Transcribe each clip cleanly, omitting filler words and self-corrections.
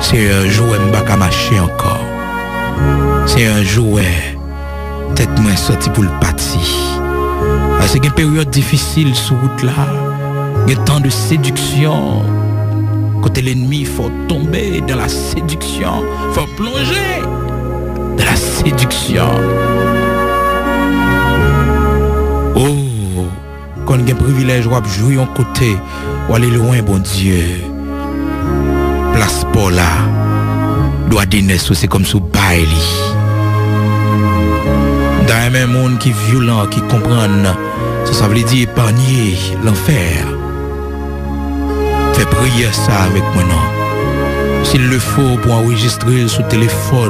C'est un jouet m'baka marcher encore. C'est un jouet tête moins sorti pour le parti. C'est une période difficile sur route là. Il y a tant de séduction. Côté l'ennemi, faut tomber dans la séduction. Faut plonger dans la séduction. Oh, quand il y a un privilège, on jouer en côté, ou aller loin, bon Dieu. Place pour là. Doit dîner, c'est comme sous Bailey. Dans un même monde qui est violent, qui comprend, ça veut dire épargner l'enfer. Fais prier ça avec moi, non. S'il le faut pour enregistrer sur téléphone,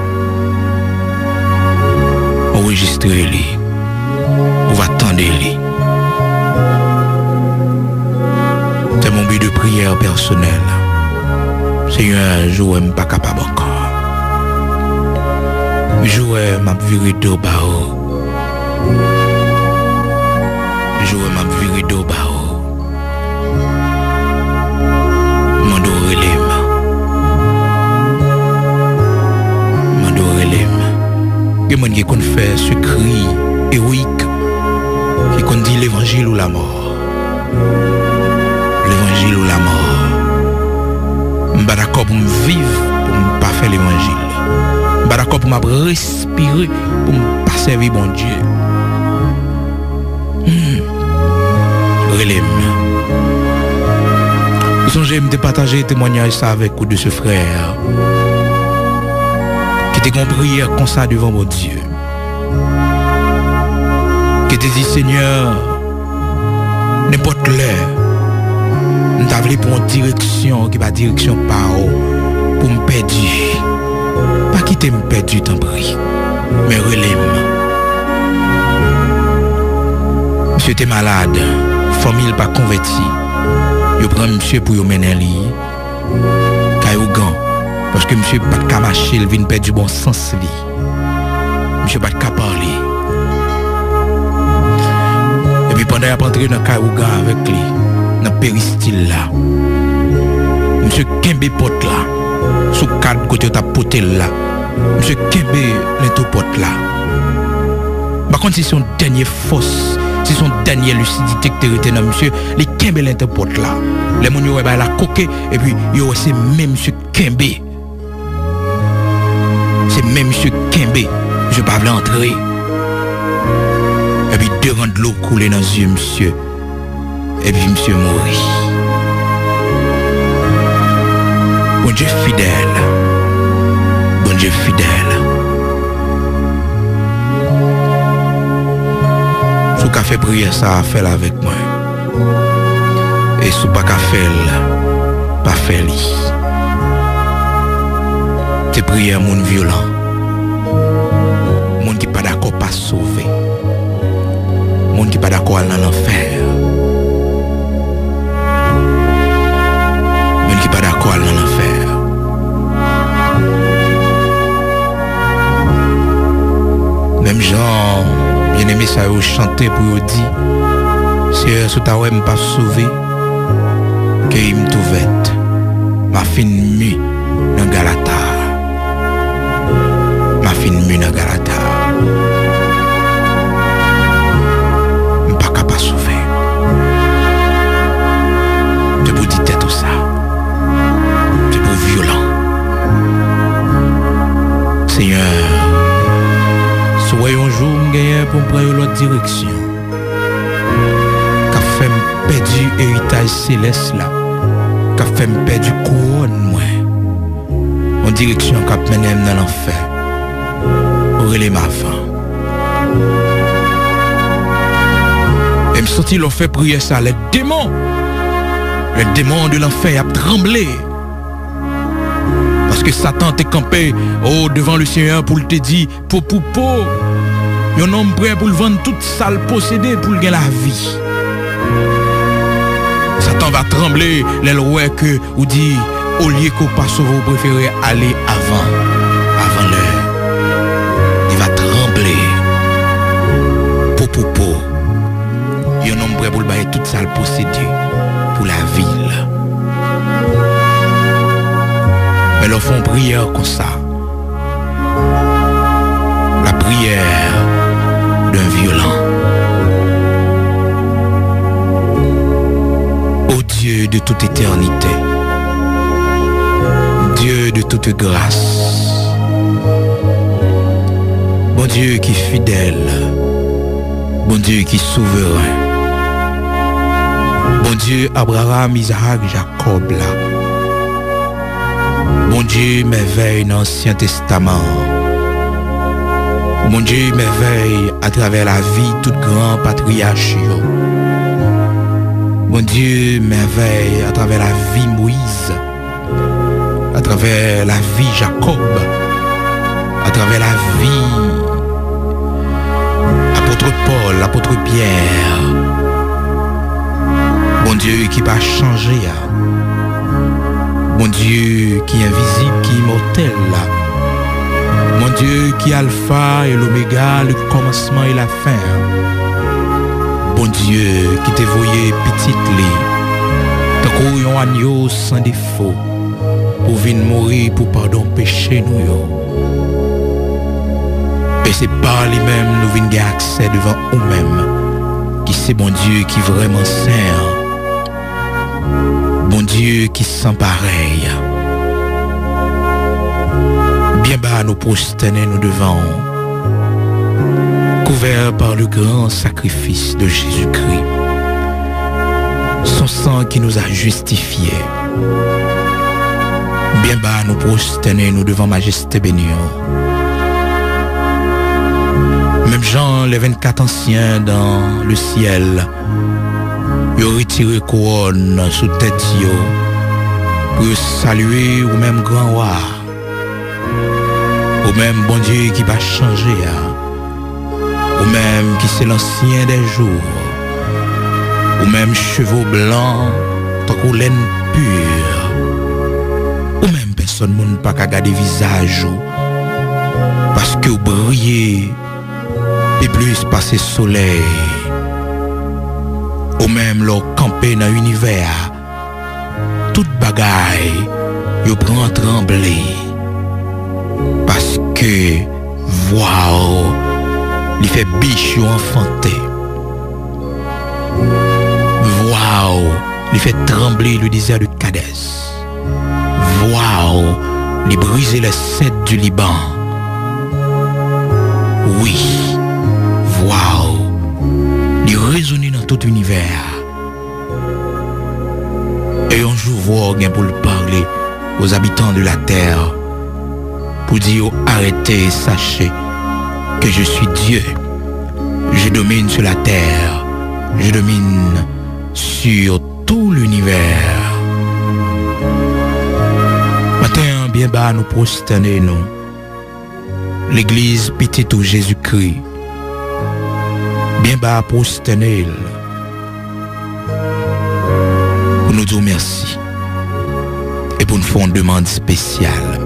enregistrer-les. On va attendre les. C'est mon but de prière personnel. C'est un jour où je ne suis pas capable encore. Un jour où je vais virer d'eau bao. Un jour où je vais virer d'eau bao. Mando relève. Mando relève. Il y a des gens qui fait ce cri héroïque qui qu'on dit l'évangile ou la mort. L'évangile ou la mort. Je suis d'accord pour me vivre, pour ne pas faire l'évangile. Je suis d'accord pour me respirer, pour ne pas servir bon Dieu. Relève. Songez me partager témoignage ça avec vous de ce frère qui était compris comme ça devant mon Dieu. Qui te dit Seigneur, n'importe l'heure, nous t'avons pour une direction qui va direction par où pour me perdre. Pas quitter me perdre, t'en prie, mais relève. Monsieur était malade, famille pas convertie. Je prends monsieur pour y mener lui, Kayougan, parce que monsieur pas de marcher, il vient perdre du bon sens lui. Monsieur pas de parler. Et puis pendant qu'il est entré dans Kayougan avec lui, dans le péristyle là, monsieur Kembe pote là, sous cadre côté ta potel là, monsieur Kembe l'intopote là. Par contre, c'est son dernier force. C'est son dernier lucidité que tu étais dans monsieur, les Kembe l'interporte là. Les gens ont la coquée et puis c'est même monsieur Kembe. C'est même monsieur Kembe. Je ne vais pas entrer. Et puis deux rangs de l'eau coulée dans les yeux monsieur. Et puis monsieur mourit. Bon Dieu fidèle. Bon Dieu fidèle. Si tu fait prière, ça a fait avec moi. Et si tu pas fait, pas fait. Tes prières, mon violent. Mon qui pas d'accord, pas sauvé. Mon qui pas d'accord, dans l'enfer. Mon qui pas d'accord, dans l'enfer. Même gens. Bien aimé ça vous chanter pour vous dire c'est ce ta ouais pas sauvé que il me trouvette ma fine mu dans Galata ma fine mu dans Galata pas capable sauver de vous dire tout ça c'est pour violent Seigneur. Soyons un jour gagné pour prendre l'autre direction. Qu'a fait perdu héritage céleste là. Qu'a fait perdu couronne moi. En direction qu'a mené dans l'enfer. Relais ma fin. Et me sentit l'on fait prier ça les démons de l'enfer a tremblé. Parce que Satan t'est campé devant le Seigneur pour te dire pour un homme prêt pour le vendre toute sale possédée pour gagner la vie. Satan va trembler les lois que ou dit au lieu qu'on passe vous préférez aller avant l'heure. Il va trembler pour un homme prêt pour le bailler toute sale possédée pour la ville. Mais leur font prière comme ça. La prière d'un violent. Ô Dieu de toute éternité, Dieu de toute grâce, bon Dieu qui est fidèle, bon Dieu qui est souverain, bon Dieu Abraham, Isaac, Jacob là, bon Dieu merveille dans l'Ancien Testament, bon Dieu merveille à travers la vie tout grand patriarche. Mon Dieu merveille à travers la vie Moïse, à travers la vie Jacob, à travers la vie apôtre Paul, apôtre Pierre. Mon Dieu qui va changer. Mon Dieu qui est invisible, qui est immortel. Mon Dieu qui est alpha et l'oméga, le commencement et la fin. Bon Dieu qui t'est voyé petit li, t'as couru un agneau sans défaut, pour venir mourir pour pardon péché nous yo. Et c'est par lui-même nous venons gagner accès devant nous-mêmes, qui c'est bon Dieu qui vraiment saint, bon Dieu qui sans pareil. Bien bas nous prosterner nous devant, couvert par le grand sacrifice de Jésus-Christ, son sang qui nous a justifiés. Bien bas nous prosterner nous devant majesté bénie. Même Jean, les 24 anciens dans le ciel, ils ont retiré couronne sous tête pour saluer au même grand roi, au même bon Dieu qui va changer. Ou même qui c'est l'ancien des jours, ou même cheveux blancs, tant qu'on laine pure, ou même personne ne peut pas garder visage, parce que vous brillez, et plus passer soleil, ou même leur camper dans l'univers, toute bagaille, vous prend trembler, parce que, waouh, il fait biche ou enfanté. Waouh, il fait trembler le désert de Kadès. Waouh, il brise les cèdres du Liban. Oui, waouh, il résonne dans tout l'univers. Et un jour, voir pour le parler aux habitants de la terre, pour dire arrêtez, sachez que je suis Dieu, je domine sur la terre, je domine sur tout l'univers. Matin, bien bas, nous prosterner, nous. L'église petite où Jésus-Christ, bien bas, prosterner, pour nous dire merci et pour nous faire une demande spéciale.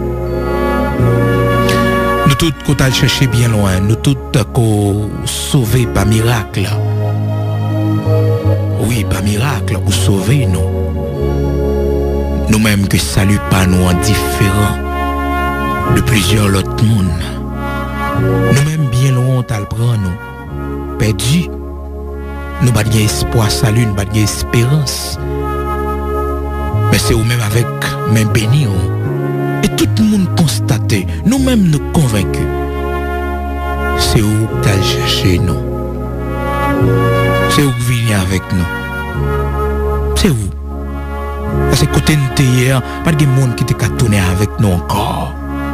Nous tous qu'on t'a cherché bien loin, nous tous qu'on sauvé par miracle. Oui, par miracle, ou sauver nous. Nous-mêmes que salut pas nous indifférents de plusieurs autres mondes. Nous-mêmes bien loin t'as le prendre nous. Perdu. Nous pas espoir salut, nous pas espérance. Mais c'est nous-mêmes avec main bénie. Et tout le monde constaté, nous-mêmes nous convaincus. C'est où que tu as cherché nous. C'est où que venir avec nous. C'est où. Parce que côté de hier, pas de monde qui t'a tourné avec nous encore.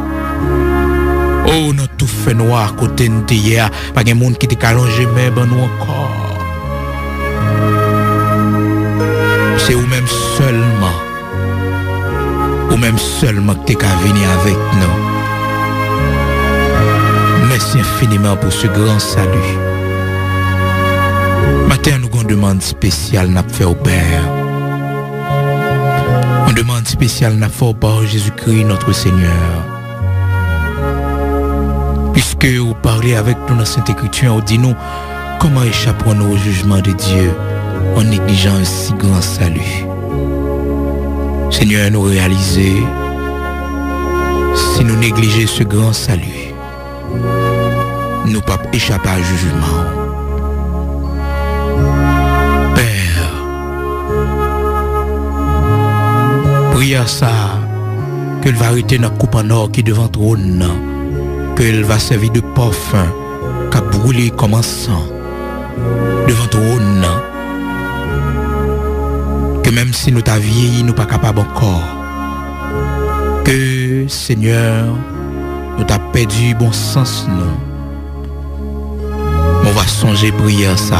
Oh, nous tout fait noir côté de hier, pas de monde qui t'a allongé même nous encore. C'est où même seulement. Ou même seulement que tu as venir avec nous. Merci infiniment pour ce grand salut. Matin, nous avons une demande spéciale n'a fait au Père. Une demande spéciale n'a fait au Père Jésus-Christ, notre Seigneur. Puisque vous parlez avec nous dans Sainte Écriture, vous dites nous comment échappons-nous au jugement de Dieu en négligeant un si grand salut. Seigneur, nous réaliser Si nous négligeons ce grand salut, nous ne pouvons pas échapper à jugement. Père, prière ça, qu'elle va arrêter notre coupe en or qui est devant le trône, qu'elle va servir de parfum, qu'a brûlé comme un sang devant le trône, que même si nous t'avons vieilli, nous ne sommes pas capables encore, que Seigneur, nous t'avons perdu bon sens, nous. On va songer prière ça.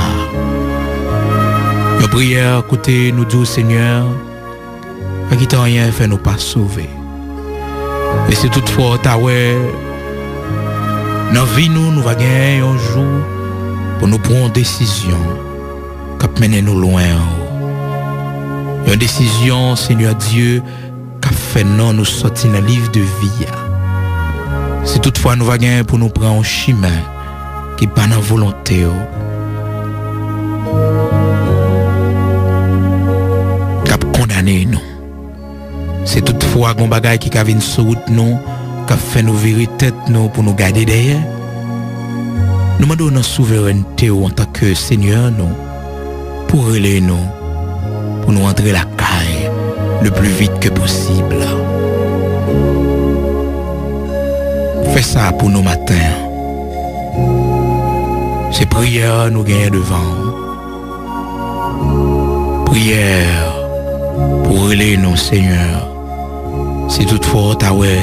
Nos prières, écoutez, nous disons Seigneur, à qui t'as rien fait, nous pas sauver. Et si toutefois, t'as ouais, dans la vie, nous va gagner un jour pour nous prendre une décision qui mène nous loin. Une décision, Seigneur Dieu, qui fait non nous sortir dans le livre de vie. Si toutefois nous va gagner pour nous prendre un chemin qui n'est pas dans la volonté. Qui a condamné nous. C'est toutefois un bagage qui a vu sur route nous, qui a fait nous virer tête nous pour nous garder derrière. Nous demandons notre souveraineté en tant que Seigneur nous, pour relayer nous, pour nous entrer la caille le plus vite que possible. Fais ça pour nos matins. Ces prières nous gagnent devant. Prière pour relayer nous, Seigneur. Si toutefois t'as ouais,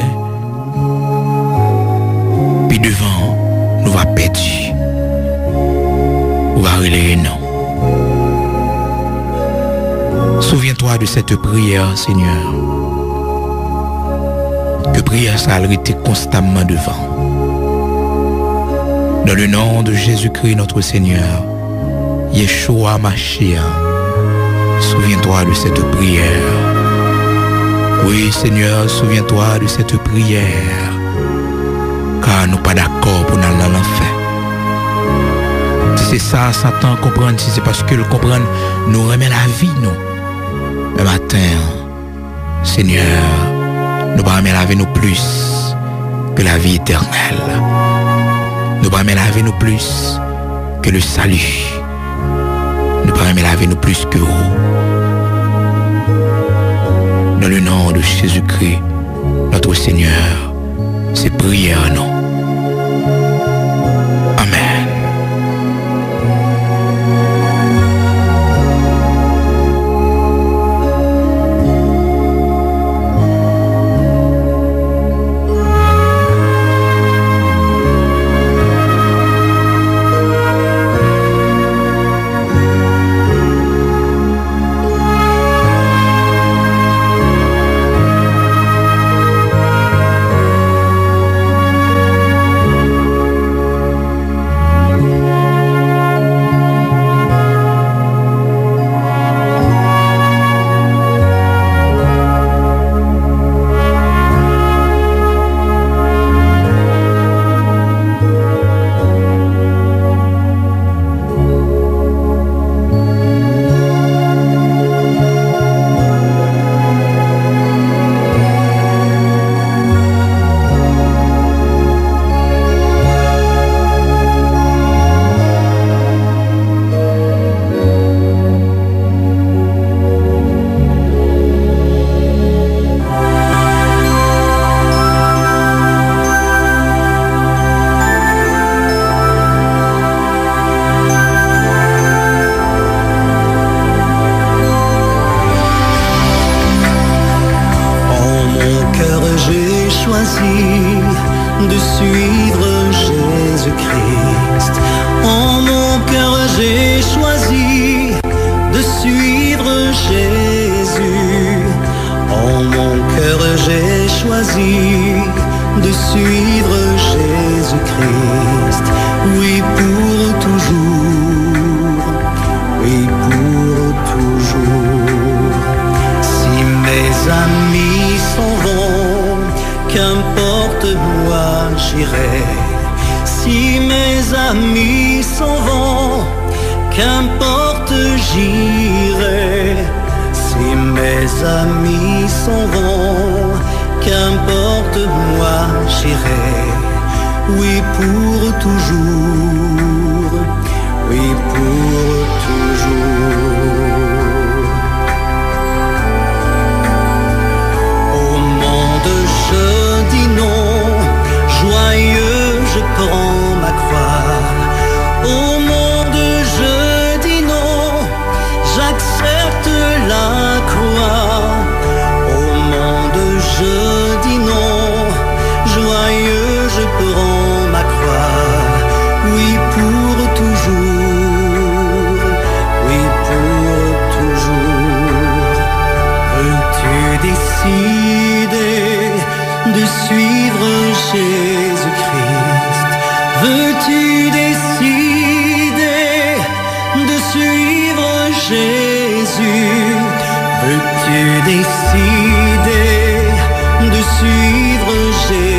puis devant, nous va perdre. Nous va relayer nous. Souviens-toi de cette prière, Seigneur. Que prière ça a été constamment devant. Dans le nom de Jésus-Christ, notre Seigneur, Yeshua Mashiach, souviens-toi de cette prière. Oui, Seigneur, souviens-toi de cette prière. Car nous pas d'accord pour aller dans l'enfer. Si c'est ça, Satan comprend, si c'est parce que le comprendre, nous remet la vie, nous. Le matin, Seigneur, nous pas remettre la vie nous plus que la vie éternelle. Nous pas remettre la vie nous plus que le salut. Nous pas remettre la vie nous plus que vous. Dans le nom de Jésus-Christ, notre Seigneur, c'est prière, non. Amen. de suivre Jésus-Christ. En mon cœur j'ai choisi de suivre Jésus. En mon cœur j'ai choisi de suivre Jésus-Christ. Oui, pour toujours. Oui, pour toujours. Si mes amis s'en vont, qu'importe moi j'irai. Si mes amis s'en vont, qu'importe j'irai. Si mes amis s'en vont, qu'importe de moi j'irai, oui pour toujours, oui pour toujours. Au monde je dis non, joyeux je prends ma croix. Au monde je dis non, j'accepte la croix. Au monde je dis non, joyeux je prends ma croix. Oui pour toujours, oui pour toujours. Veux-tu décider de suivre Jésus-Christ? Veux-tu décider de suivre Jésus? Veux-tu décider de suivre Jésus?